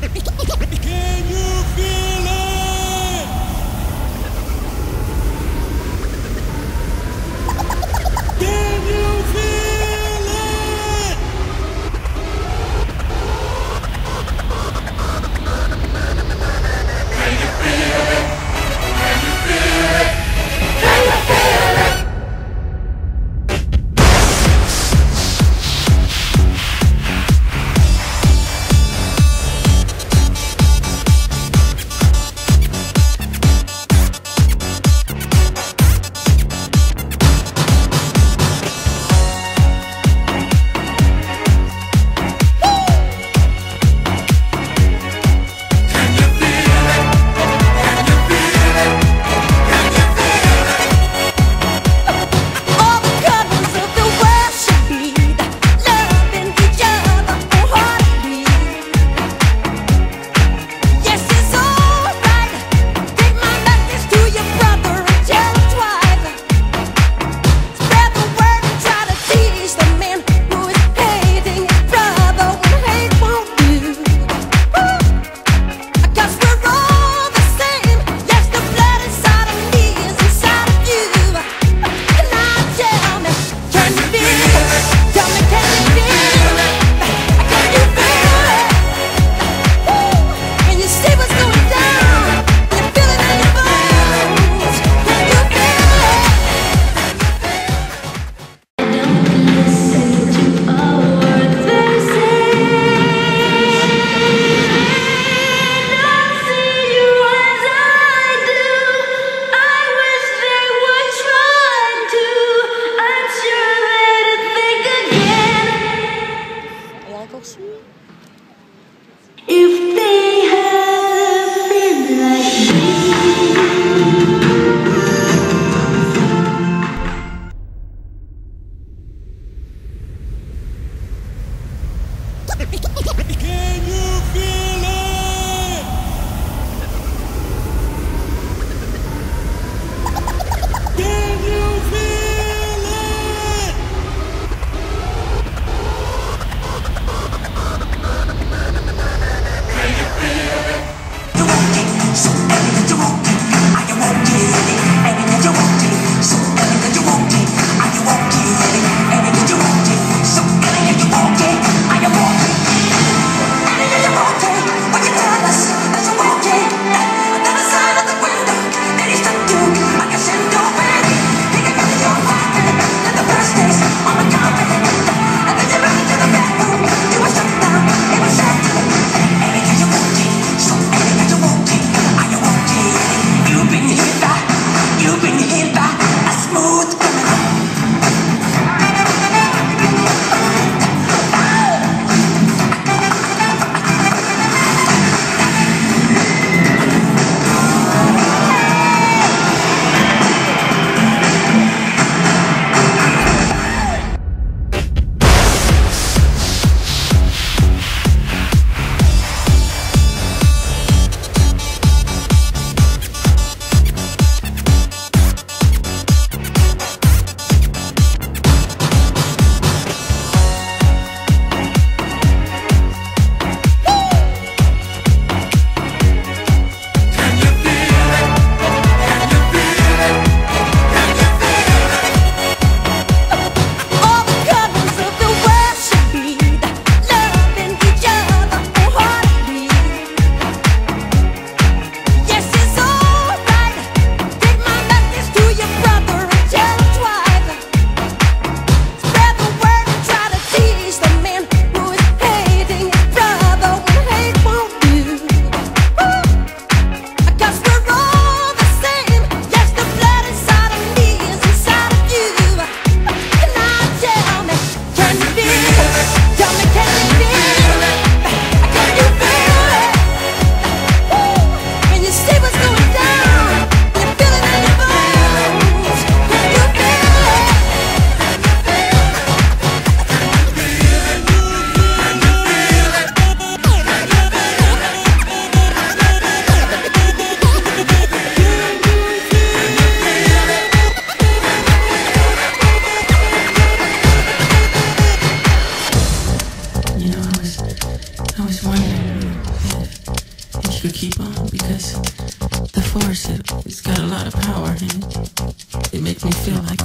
Can you feel it? Can you feel it? Can you feel it? Can you feel it? Can you feel it? If they had been like Can you feel it? Can you feel it? I was wondering if could keep on because the force, it's got a lot of power and it makes me feel like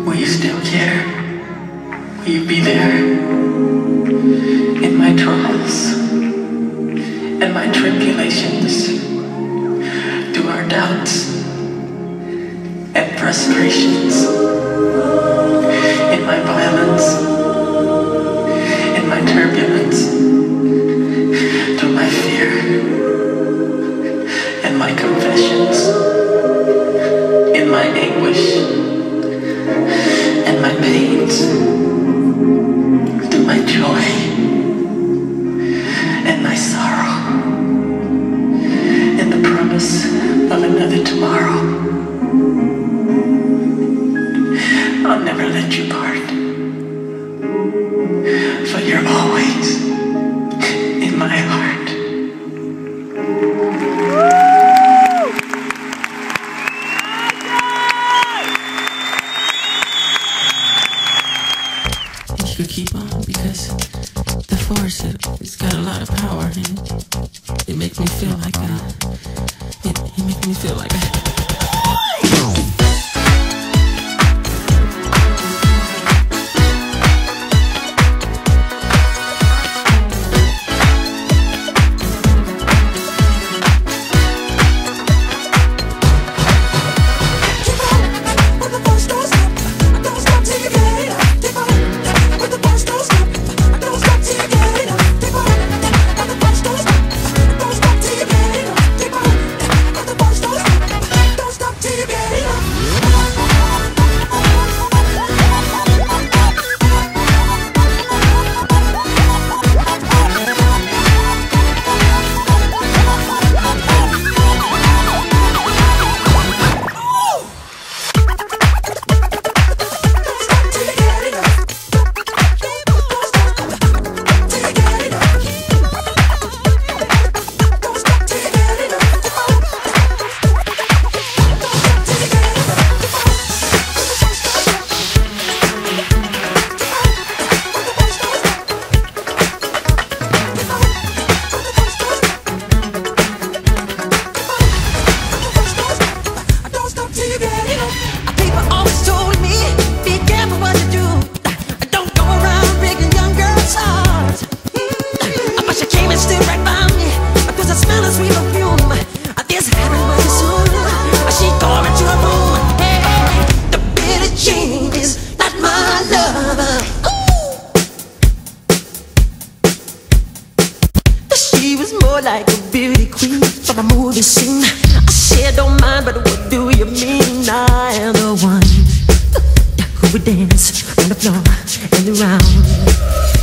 Will you still care? Will you be there in my trials and my tribulations, through our doubts and frustrations, in my violence, in my turbulence, through my fear and my confessions, in my anguish and my pains, through my joy and my sorrow, in the promise of another tomorrow. I'll never let you part, for you're always in my heart. You could keep on because the force, it's got a lot of power and it makes me feel like it makes me feel like like a beauty queen from a movie scene. I said don't mind, but what do you mean? I am the one who would dance on the floor and around.